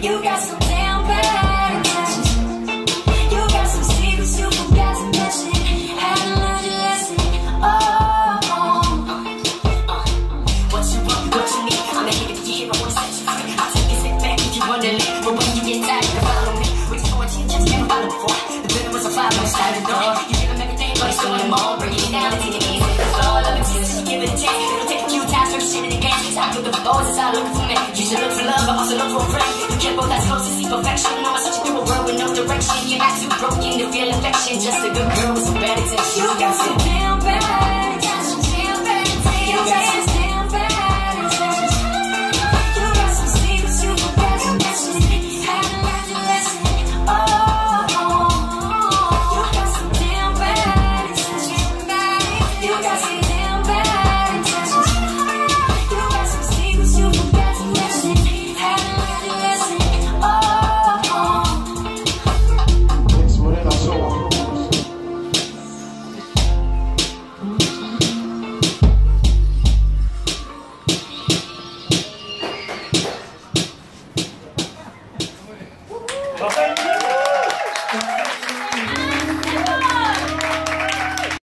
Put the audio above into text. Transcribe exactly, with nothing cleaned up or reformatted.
You got some damn bad intentions. You got some secrets you forgot to mention. Haven't learned your lesson. Oh, oh. What you want, what you need, I'ma give it to you. I wanna set you free. I'll take a step back if you wanna leave. But when you get tired, you follow me. We just want you to just never follow before. The rhythm was a fire, no started door. You give them everything, but it's doing them all. Bringing it down to your knees. It's all of it, so you give it a chance. It'll take a few times for shit in the game. I look for those as I look for me. You should look for love, but also look for a friend. You can't both as close to see perfection. No, I'm searching through a world with no direction. You're not too broken to feel affection. Just a good girl with some bad intentions. You got some damn bad intentions. Damn bad intentions. You got some damn bad intentions. You got some secrets you forgot to mention. Haven't learned your lesson. Oh, oh, oh. You got some damn bad intentions. You got some damn bad intentions. You got some secrets you forgot to mention. Haven't learned your lesson. Oh, oh. Okay.